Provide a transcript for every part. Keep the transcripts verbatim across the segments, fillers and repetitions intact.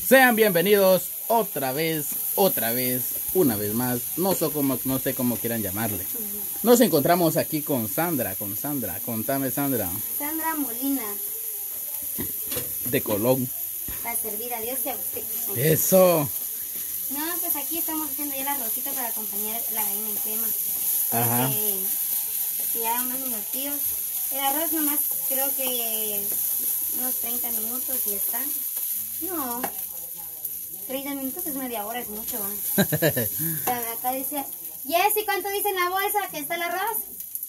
Sean bienvenidos otra vez, otra vez, una vez más. No sé cómo, no sé cómo quieran llamarle. Nos encontramos aquí con Sandra, con Sandra. Contame, Sandra. Sandra Molina. De Colón. Para servir a Dios y a usted. Eso. No, pues aquí estamos haciendo ya el arrocito para acompañar la gallina en crema. Ajá. Eh, ya unos minutillos. El arroz nomás creo que unos treinta minutos y está. No, treinta minutos es media hora, es mucho. ¿eh? O sea, acá dice, Jessy, ¿cuánto dice en la bolsa que está el arroz?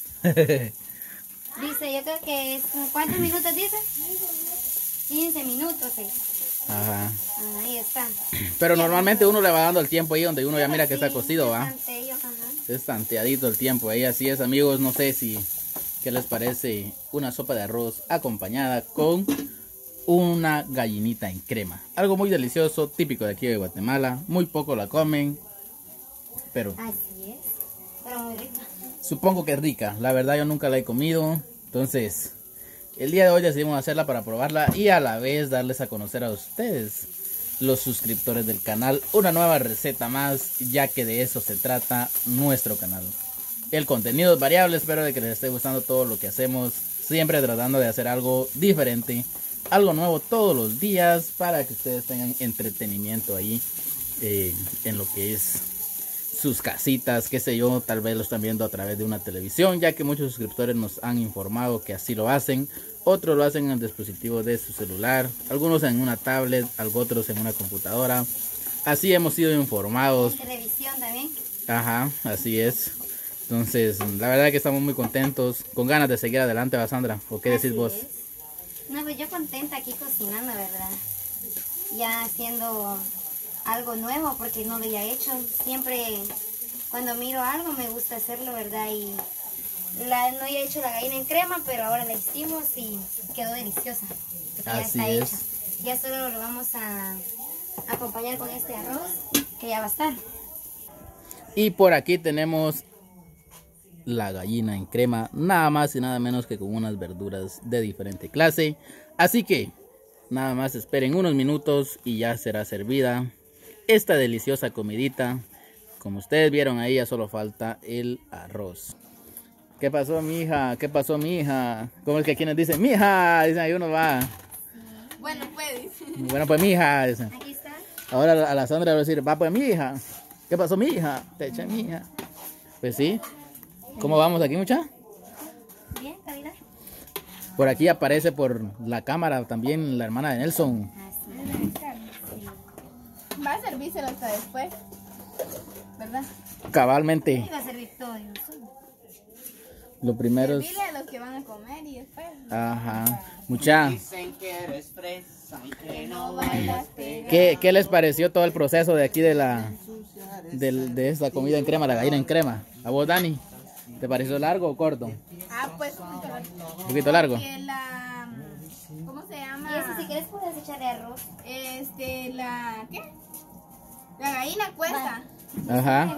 Dice, yo creo que es, ¿cuántos minutos dice? quince minutos, sí. Ajá. Ah, ahí está. Pero normalmente uno le va dando el tiempo ahí donde uno ya mira que Sí, está cocido, ¿va? tanteillo, ajá. Es tanteadito el tiempo ahí, así es, amigos. No sé si, ¿qué les parece una sopa de arroz acompañada con una gallinita en crema? Algo muy delicioso, típico de aquí de Guatemala. Muy poco la comen, pero Así es, pero muy rica. supongo que es rica. La verdad yo nunca la he comido, entonces el día de hoy decidimos hacerla para probarla y a la vez darles a conocer a ustedes, los suscriptores del canal, una nueva receta más, ya que de eso se trata nuestro canal. El contenido es variable, espero de que les esté gustando todo lo que hacemos, siempre tratando de hacer algo diferente, algo nuevo todos los días para que ustedes tengan entretenimiento ahí eh, en lo que es sus casitas, qué sé yo, tal vez lo están viendo a través de una televisión, ya que muchos suscriptores nos han informado que así lo hacen. Otros lo hacen en el dispositivo de su celular, algunos en una tablet, otros en una computadora. Así hemos sido informados. En televisión también. Ajá, así es. Entonces, la verdad que estamos muy contentos, con ganas de seguir adelante, ¿va, Sandra? ¿O qué decís Así vos? es. No, pues yo contenta aquí cocinando, ¿verdad? Ya haciendo algo nuevo porque no lo había hecho. Siempre cuando miro algo me gusta hacerlo, ¿verdad? Y la, no había hecho la gallina en crema, pero ahora la hicimos y quedó deliciosa. Ya Así está es. hecha. Ya solo lo vamos a acompañar con este arroz que ya va a estar. Y por aquí tenemos la gallina en crema, nada más y nada menos que con unas verduras de diferente clase. Así que nada más esperen unos minutos y ya será servida esta deliciosa comidita. Como ustedes vieron ahí, ya solo falta el arroz. ¿Qué pasó, mija? ¿Qué pasó, mija? ¿Cómo es que quienes dicen mija? Dicen ahí uno va. Bueno, pues. Bueno, pues mija. Dicen. Aquí está. Ahora a la Sandra le va a decir, va pues mija. ¿Qué pasó, mija? Te eché, mija. Pues sí. ¿Cómo vamos aquí, mucha? Bien, Kabila. Por aquí aparece por la cámara también la hermana de Nelson. Así. Va a servírselo hasta después, ¿verdad? Cabalmente. Iba a servir todo yo solo. Lo primero es... Servirle a los que van a comer y después. Ajá. Mucha. Dicen que eres fresa y que no bailas pegado. ¿Qué, ¿Qué les pareció todo el proceso de aquí de la... del- de esta comida en crema, la gallina en crema? ¿A vos, Dani? ¿Te pareció largo o corto? Ah, pues un poquito largo. ¿Un poquito largo? Porque la. ¿Cómo se llama? Y eso si quieres puedes echarle arroz. Este, la. ¿Qué? La gallina cuesta. Ajá.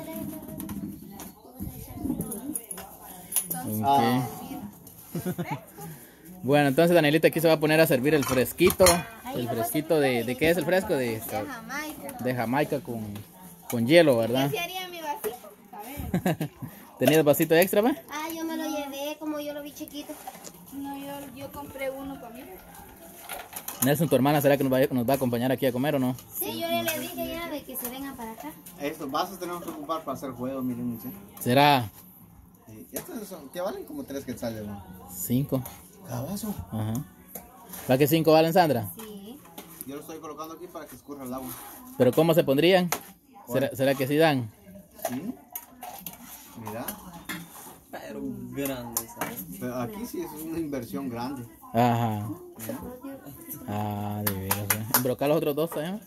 Entonces, Ok. Bueno, entonces Danielita aquí se va a poner a servir el fresquito. El fresquito de... ¿De qué es el fresco? De, de Jamaica. de Jamaica con, con hielo, ¿verdad? ¿Qué se haría mi vasito? A ver. ¿Tenías vasito extra, va? Ah, yo me lo llevé como yo lo vi chiquito. No, yo, yo compré uno para mí. Nelson, tu hermana, ¿será que nos va, a- nos va a acompañar aquí a comer o no? Sí, yo ya le dije ya de que se vengan para acá. Estos vasos tenemos que ocupar para hacer juegos, miren, muchachos. ¿Será Sí, estos son, que valen como tres quetzales, ¿no? cinco? Cada vaso. Ajá. ¿Para qué cinco valen, Sandra? Sí. Yo lo estoy colocando aquí para que escurra el agua. ¿Pero cómo se pondrían? ¿Será, será que sí dan? ¿Sí? Mira. Pero grande, ¿sabes? Pero aquí sí es una inversión grande. Ajá. Mira. Ah, de veras. ¿eh? Embrocar los otros dos, ¿eh?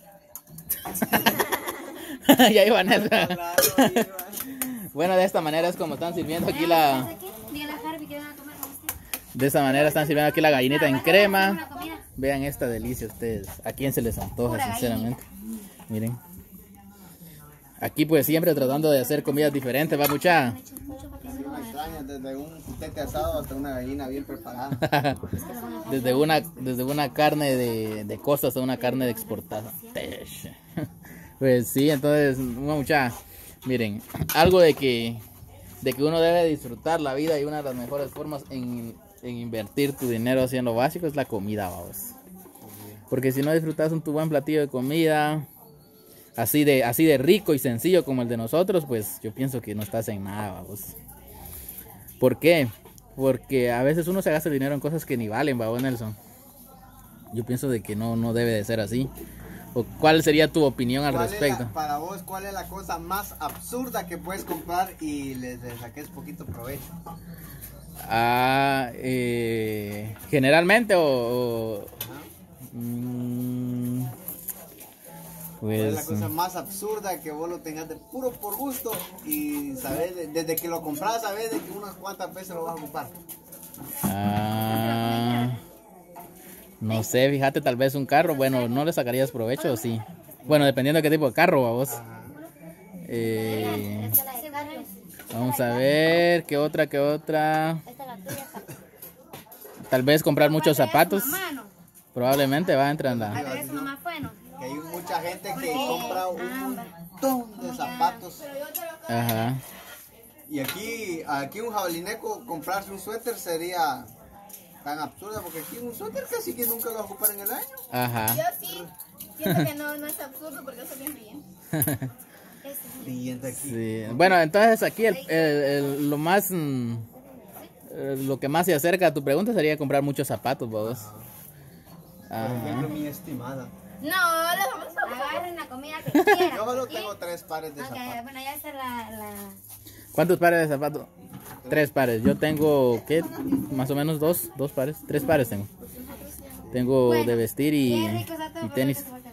Ya iban esa. Bueno, de esta manera es como están sirviendo aquí la... Dígale a Harvey que van a comer con usted. De esta manera están sirviendo aquí la gallinita en Una crema. comida. Vean esta delicia ustedes. ¿A quién se les antoja, Pura sinceramente? Miren. Aquí pues siempre tratando de hacer comidas diferentes, ¿va, mucha? Mucho porque no va a- campaña, desde un putete asado hasta una gallina bien preparada. Desde una, desde una carne de, de costa hasta una carne de exportada. Pues sí, entonces, mucha, miren, algo de que, de que uno debe disfrutar la vida y una de las mejores formas en, en invertir tu dinero haciendo básico es la comida, vamos. Porque si no disfrutas un tu buen platillo de comida, así de, así de rico y sencillo como el de nosotros, pues yo pienso que no estás en nada, vamos. ¿Por qué? Porque a veces uno se gasta el dinero en cosas que ni valen, babón Nelson. Yo pienso de que no, no debe de ser así. ¿O cuál sería tu opinión al ¿Cuál respecto? es la- para vos, ¿cuál es la cosa más absurda que puedes comprar y le, le saques poquito provecho? Ah, eh, generalmente o... o- Ajá. mm, ¿Cuál es la pues... cosa más absurda que vos lo tengas de puro por gusto y sabes, de- desde que lo compras, sabes de que unas cuantas veces lo vas a ocupar? Ah, no sé, fíjate, tal vez un carro, bueno, ¿no le sacarías provecho o sí? Bueno, dependiendo de qué tipo de carro, vamos. Ajá. Eh, vamos a ver, ¿qué otra, qué otra? Tal vez comprar muchos zapatos. Mano. Probablemente va a entrar en Al la... revés, mamá fue, ¿no? Que hay mucha gente que compra un montón de zapatos. Ajá. Y aquí, aquí un jabalineco comprarse un suéter sería tan absurdo porque aquí un suéter casi que nunca lo va a ocupar en el año. Ajá. Yo sí. Siento que no, no es absurdo porque yo soy bien bien. Siguiente aquí. Sí. Bueno, entonces aquí el, el- el- lo más... mm, eh, lo que más se acerca a tu pregunta sería comprar muchos zapatos, vos. Por Ajá. ejemplo, mi estimada. No, les vamos a Agarren la comida que quieran. Yo solo Y- tengo tres pares de Ok, zapatos. bueno, ya está la... la... ¿Cuántos pares de zapatos? Tres pares. Yo tengo, ¿qué? Más o menos dos, dos pares. Tres pares tengo. Tengo Bueno, de vestir y, qué rico está todo, y por tenis. eso te falta.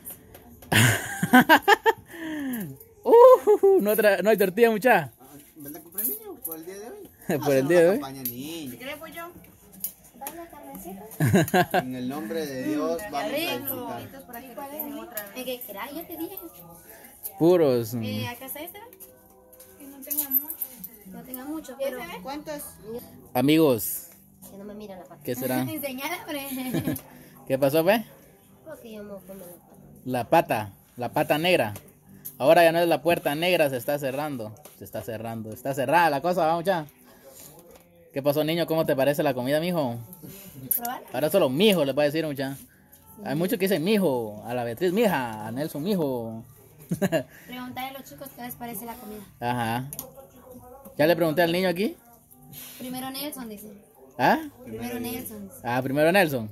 Uh, no, tra- no hay tortilla, mucha. ¿Verdad que compré niño por el día de hoy? Por el Hacen día de una hoy. campaña, niño. ¿Quieres pollo? Dale, carnecita. En el nombre de Dios vamos a rico. disfrutar. Estos por aquí lo tienen otra vez. Es que será, yo te dije. Puros. mm, Eh, acá está esta. Que no tenga mucho. No tenga mucho, pero... ¿Cuántos? Amigos, Que no me mira la pata. ¿qué será? Enseñala, hombre. ¿Qué pasó, ve? Porque yo me voy a comer la pata. La pata, la pata negra. Ahora ya no es la puerta negra, se está cerrando. Se está cerrando, está cerrada la cosa, vamos ya. ¿Qué pasó, niño? ¿Cómo te parece la comida, mijo? ¿Probar? Ahora solo mijo le puede decir, mucha. Hay muchos que dicen mijo, a la Beatriz mija, a Nelson mijo. Preguntarle a los chicos qué les parece la comida. Ajá. ¿Ya le pregunté al niño aquí? Primero Nelson, dice. ¿Ah? Primero Nelson. Dice. Ah, primero Nelson.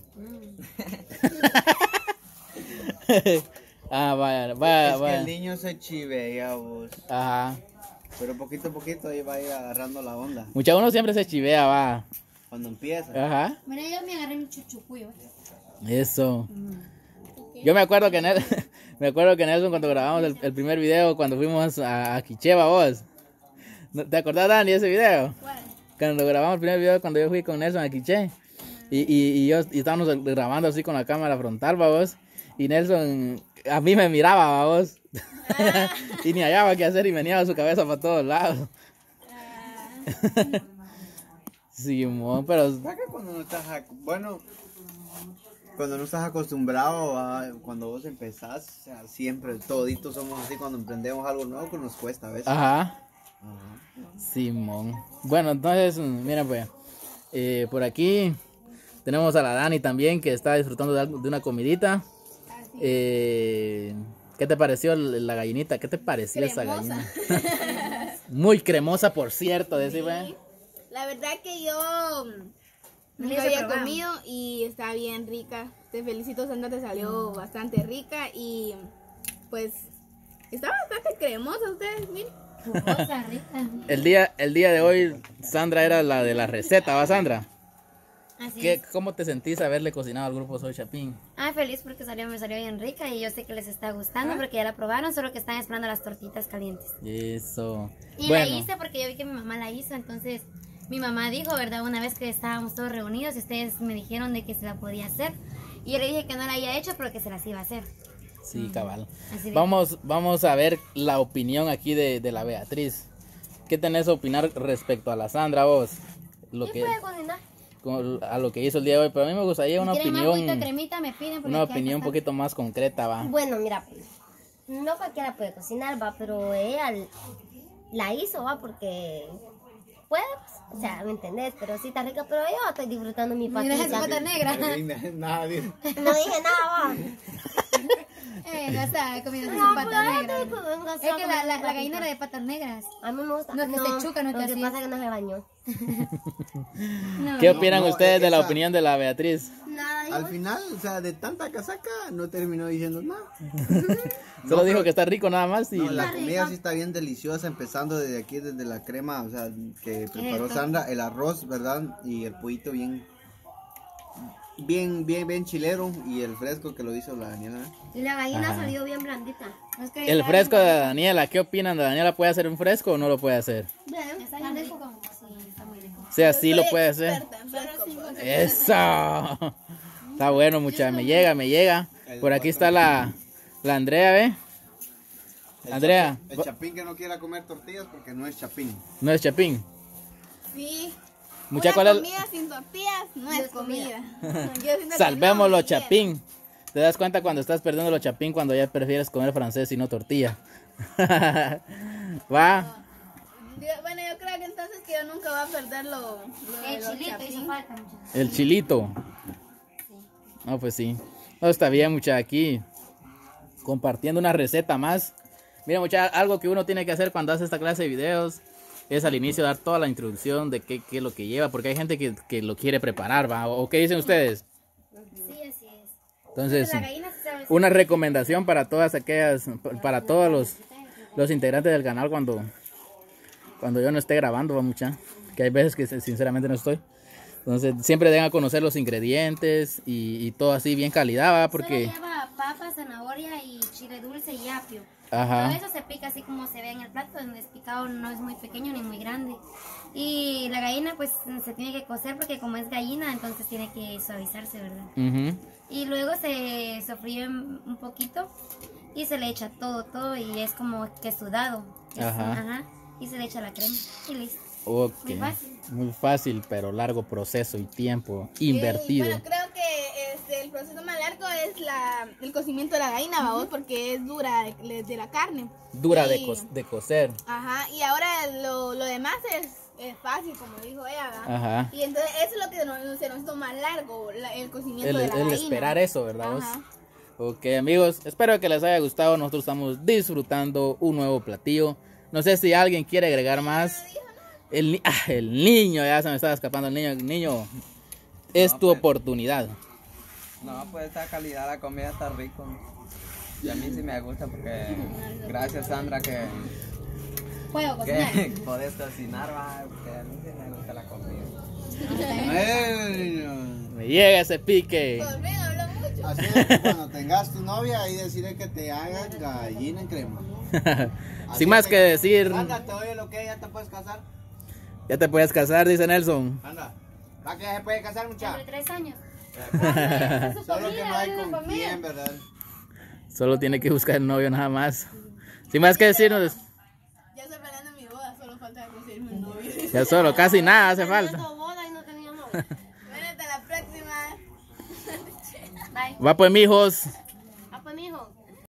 Ah, vaya, vaya, Es que vaya. el niño se chivea vos. Ajá. Pero poquito a poquito ahí va a ir agarrando la onda. Mucha uno siempre se chivea, va. Cuando empieza. Ajá. Mira, yo me agarré mi chuchucuyo. Eso. Yo me acuerdo que Nel- me acuerdo que Nelson cuando grabamos el, el primer video cuando fuimos a, a Quicheva, vos. ¿No- ¿Te acordás, Dani, de ese video? Cuando grabamos el primer video cuando yo fui con Nelson a Quiché. Y, y, y yo y estábamos grabando así con la cámara frontal, vos. Y Nelson a mí me miraba, vos. Y ni hallaba qué hacer y meneaba su cabeza para todos lados. Sí, mo, pero ¿Sabes que cuando no estás, ac- bueno, cuando no estás acostumbrado a, cuando vos empezás, o sea, siempre, toditos somos así cuando emprendemos algo nuevo que nos cuesta a veces. ajá. Ajá. Simón. Bueno, entonces, mm, mira pues, eh, por aquí tenemos a la Dani también que está disfrutando de, algo- de una comidita. Eh, ¿Qué te pareció l- la gallinita? ¿Qué te pareció esa gallina? Muy cremosa, por cierto, decime. La verdad que yo mm, No nunca se había probaba. comido y está bien rica. Te felicito, Sandra, te salió bastante rica y pues está bastante cremosa ustedes, miren. Jugosa, rica. El día, el día de hoy, Sandra era la de la receta, ¿va, Sandra? Así ¿Qué, es. ¿Cómo te sentís haberle cocinado al grupo Soy Chapín? Ah, feliz porque salió, me salió bien rica y yo sé que les está gustando porque ya la probaron, solo que están esperando las tortitas calientes. Eso. Y Bueno, la hice porque yo vi que mi mamá la hizo, entonces mi mamá dijo, ¿verdad? Una vez que estábamos todos reunidos y ustedes me dijeron de que se la podía hacer. Y yo le dije que no la había hecho, pero que se las iba a hacer. sí, cabal. Así de- Vamos, vamos a ver la opinión aquí de, de la Beatriz. ¿qué tenés a opinar respecto a la Sandra vos? Lo ¿Quién que, puede cocinar? con- a lo que hizo el día de hoy, pero a mí me gustaría una Si quieren más agüita de opinión, cremita, me piden. porque una aquí hay opinión un bastante. poquito más concreta, va. Bueno, mira, pues, no cualquiera puede cocinar, va, pero ella l- la hizo, va, porque puede, pues, o sea, ¿me entendés? Pero sí está rica, pero yo estoy disfrutando mi Mira esa patita. pata negra. Nadie. No dije nada, va. Eh, no está comiendo No, su pata pero negra. estoy comiendo Es que la, la, la patita. gallina era de patas negras. A mí me gusta. No es que se chuca, no es lo que que así pasa es. es que no se bañó. No, ¿Qué no. opinan no, ustedes de la esa- opinión de la Beatriz? Nada, Al final, o sea, de tanta casaca, no terminó diciendo nada. Solo No, dijo pero- que está rico nada más y No, la Está comida rica. sí está bien deliciosa, empezando desde aquí, desde la crema, o sea, que preparó Esto. Sandra, el arroz, ¿verdad? Y el pollito bien, bien, bien, bien chilero, y el fresco que lo hizo la Daniela. y la gallina Ajá. salió bien blandita. Es que el está- fresco de Daniela, ¿qué opinan de Daniela? ¿Puede hacer un fresco o no lo puede hacer? Bien, Está bien rico. Sí, está muy rico. O sea, sí lo puede hacer. Experta en fresco, pues. Eso. Está bueno, muchacha. Me llega, me llega. Por aquí está la, la Andrea, ¿ve? El Andrea, chapín- El chapín que no quiera comer tortillas porque no es chapín. no es chapín. Sí. Mucha, Una ¿cuál es? comida sin tortillas no es comida. Yo siento que Salvemos no, los bien. chapín. ¿Te das cuenta cuando estás perdiendo los chapín cuando ya prefieres comer francés y no tortilla? Va. Yo- Bueno, yo creo que entonces que yo nunca voy a perder lo, lo de El los chilito chapín. hizo falta, muchachos. El chilito. No, pues sí. No, está bien, mucha aquí. Compartiendo una receta más. Mira, mucha, algo que uno tiene que hacer cuando hace esta clase de videos es al inicio dar toda la introducción de qué, qué es lo que lleva, porque hay gente que, que lo quiere preparar, ¿va? ¿O qué dicen ustedes? Sí, así es. Entonces, La gallina se sabe. una recomendación para todas aquellas, para todos los, los integrantes del canal cuando, cuando yo no esté grabando, va, mucha. Que hay veces que sinceramente no estoy. Entonces, siempre den a conocer los ingredientes y, y todo así bien calidad, ¿va? Porque... Solo lleva papa, zanahoria y chile dulce y apio. Ajá. Todo eso se pica así como se ve en el plato, donde es picado no es muy pequeño ni muy grande. Y la gallina pues se tiene que cocer porque como es gallina, entonces tiene que suavizarse, ¿verdad? Ujú. Y luego se sofríe un poquito y se le echa todo, todo y es como que sudado. Es- Ajá. ajá. Y se le echa la crema y listo. Ok. Muy fácil. Muy fácil, pero largo proceso y tiempo Eh, invertido. bueno, creo que este, el proceso más largo es la, el cocimiento de la gallina, vamos, porque es dura de, de la carne. Dura de, Y- co- de cocer. Ajá, y ahora lo, lo demás es, es fácil, como dijo ella, ¿verdad? Ajá. Y entonces eso es lo que nos, se nos toma largo, la- el cocimiento El, de la el gallina. esperar eso, ¿verdad vos? Ajá. Ok, amigos, espero que les haya gustado. Nosotros estamos disfrutando un nuevo platillo. No sé si alguien quiere agregar más. El, ni- ah, el niño, ya se me estaba escapando el niño. El niño, es No, tu pues. oportunidad. No, pues esta calidad, la comida está rico. Y a mí sí me gusta porque gracias Sandra que, Puedo cocinar. que podés cocinar, va, porque a mí sí me gusta la comida. Ay, no. Me llega ese pique. Por mí habló mucho. Así es que cuando tengas tu novia, ahí decirle que te haga gallina en crema. Así Sin más es que decir, Anda, te oye lo que ya te puedes casar. ya te puedes casar, dice Nelson. Anda. ¿Va que ya se puede casar, muchacha? Entre tres años. Solo que no hay con quién, ¿verdad? Solo tiene que buscar el novio nada más. Sin más que decirnos, Ya estoy planeando mi boda, solo falta conseguirme un novio. ya solo, casi nada hace falta. Tenía boda y no tenía novio. Bueno, hasta la próxima. Bye. Va pues, mijos.